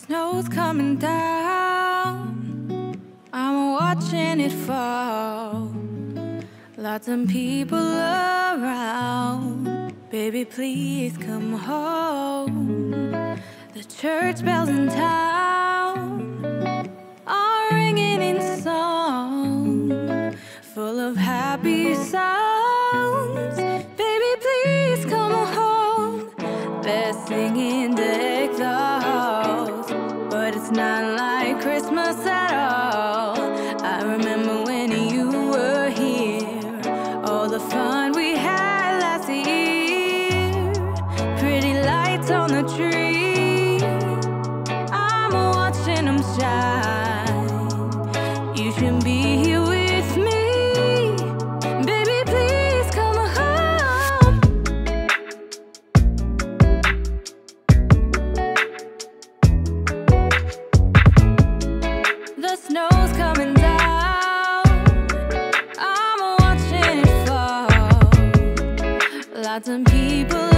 snow's coming down, I'm watching it fall. Lots of people around, baby please come home. The church bells in town are ringing in song, full of happy sounds. Baby please come home. They're singing deck the halls, but it's not like Christmas at all. I remember when you were here, all the fun we had last year. Pretty lights on the tree, I'm watching them shine. You should be here with me. Baby, please come home. The snow's coming down, I'm watching it fall. Lots of people